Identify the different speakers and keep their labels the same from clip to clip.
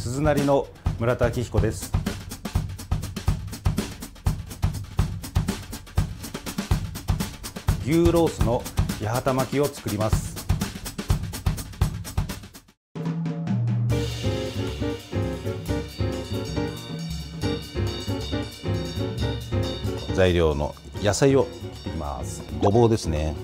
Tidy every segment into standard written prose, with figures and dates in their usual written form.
Speaker 1: 鈴なりの村田明彦です。牛ロースの八幡巻きを作ります。材料の野菜を切ります。ごぼうですね。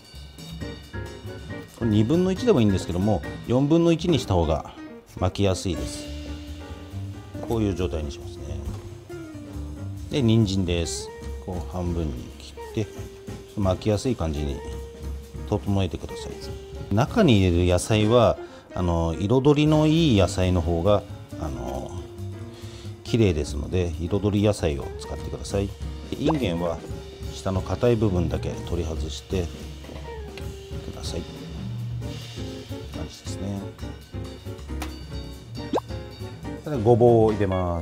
Speaker 1: これ2分の1でもいいんですけども、4分の1にした方が巻きやすいです。こういう状態にしますね。で、人参です。こう半分に切って巻きやすい感じに整えてください。中に入れる野菜は彩りのいい野菜の方が綺麗ですので、彩り野菜を使ってください。インゲンは下の硬い部分だけ取り外してください。感じですね。ごぼうを入れます。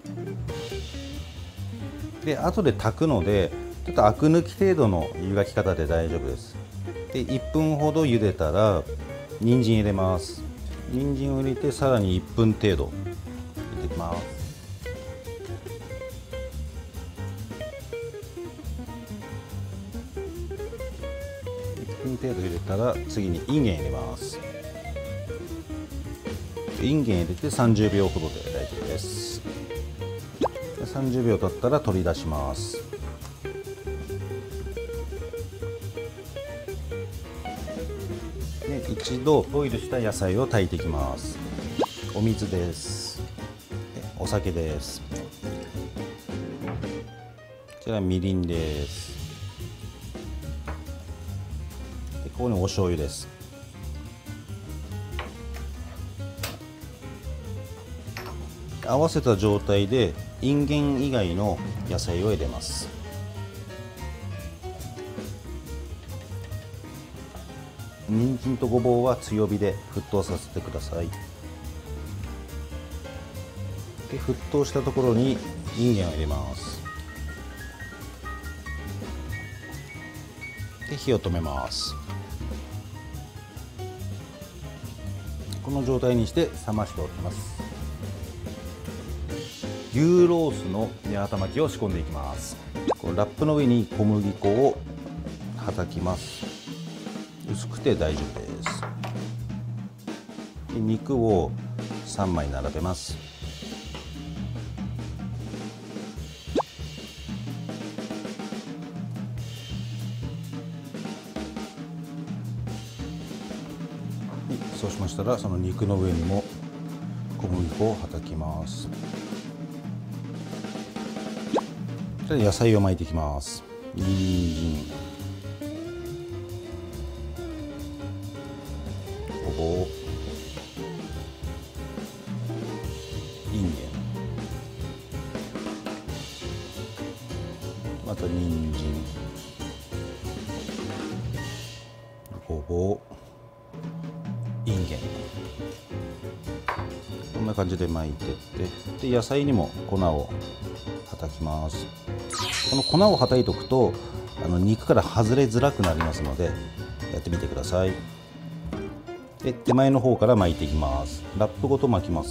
Speaker 1: で、後で炊くのでちょっとアク抜き程度の湯がき方で大丈夫です。で、1分ほど茹でたら人参入れます。人参を入れてさらに1分程度入れていきます。1分程度入れたら次にインゲン入れます。インゲン入れて30秒ほどで大丈夫です。30秒経ったら取り出します。で、一度ボイルした野菜を炊いていきます。お水です。で、お酒です。こちらみりんです。で、ここにお醤油です。合わせた状態でインゲン以外の野菜を入れます。人参とごぼうは強火で沸騰させてください。で、沸騰したところにインゲンを入れます。で、火を止めます。この状態にして冷ましておきます。牛ロースの八幡巻きを仕込んでいきます。このラップの上に小麦粉をはたきます。薄くて大丈夫です。で、肉を3枚並べます。そうしましたらその肉の上にも小麦粉をはたきます。で、野菜を巻いていきます。人参、ごぼう、インゲン、また人参、ごぼう、インゲン、こんな感じで巻いていって、で、野菜にも粉をはたきます。この粉をはたいておくと肉から外れづらくなりますのでやってみてください。で、手前の方から巻いていきます。ラップごと巻きます。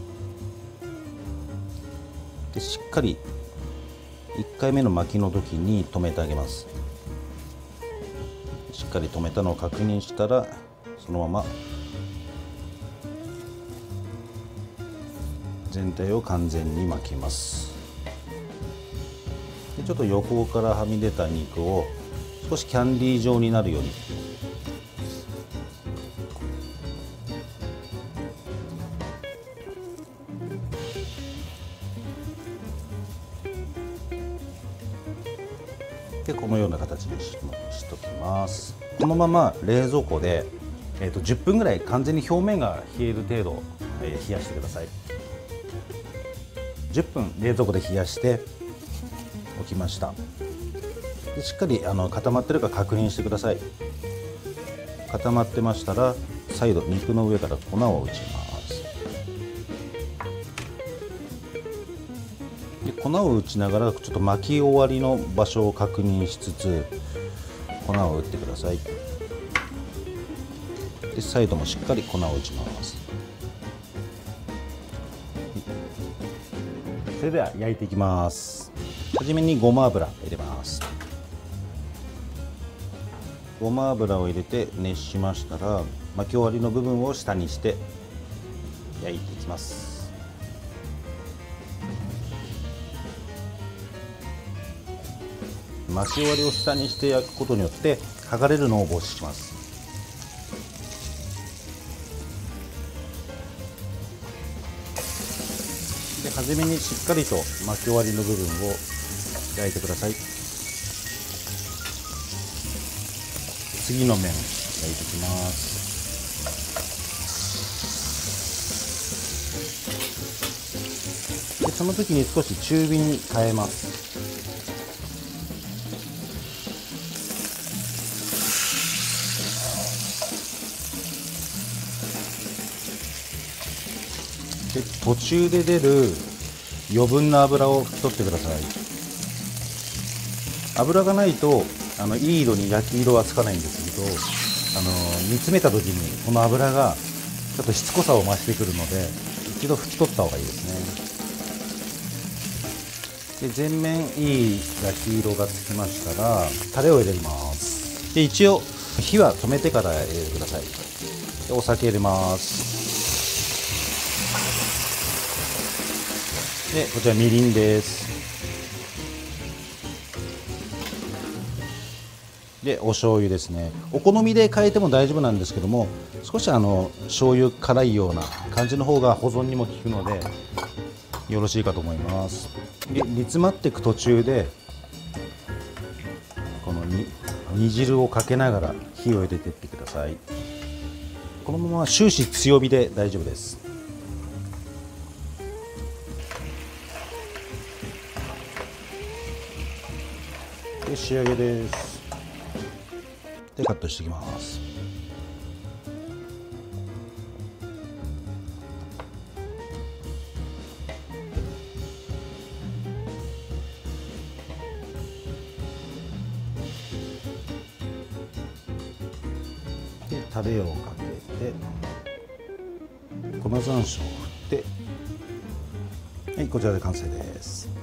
Speaker 1: で、しっかり1回目の巻きの時に留めてあげます。しっかり留めたのを確認したらそのまま全体を完全に巻きます。で、ちょっと横からはみ出た肉を少しキャンディー状になるようにで、このような形にしときます。このまま冷蔵庫で、10分ぐらい完全に表面が冷える程度、冷やしてください。10分冷蔵庫で冷やしておきました。で、しっかり固まってるか確認してください。固まってましたら再度肉の上から粉を打ちます。で、粉を打ちながらちょっと巻き終わりの場所を確認しつつ粉を打ってください。で、再度もしっかり粉を打ちます。 それでは焼いていきます。はじめにごま油入れます。ごま油を入れて熱しましたら、巻き終わりの部分を下にして焼いていきます。巻き終わりを下にして焼くことによって剥がれるのを防止します。で、初めにしっかりと巻き終わりの部分を焼いてください。次の面焼いていきます。で、その時に少し中火に変えます。で、途中で出る余分な油を拭き取ってください。油がないといい色に焼き色はつかないんですけど、煮詰めた時にこの油がちょっとしつこさを増してくるので、一度拭き取った方がいいですね。で、全面いい焼き色がつきましたらタレを入れます。で、一応火は止めてから入れてください。で、お酒入れます。で、こちらみりんです。で、お醤油ですね。お好みで変えても大丈夫なんですけども、少し醤油辛いような感じの方が保存にも効くのでよろしいかと思います。で、煮詰まっていく途中でこの煮汁をかけながら火を入れていってください。このまま終始強火で大丈夫です。で、仕上げです。で、カットしていきます。で、タレをかけて粉山椒を振って、はい、こちらで完成です。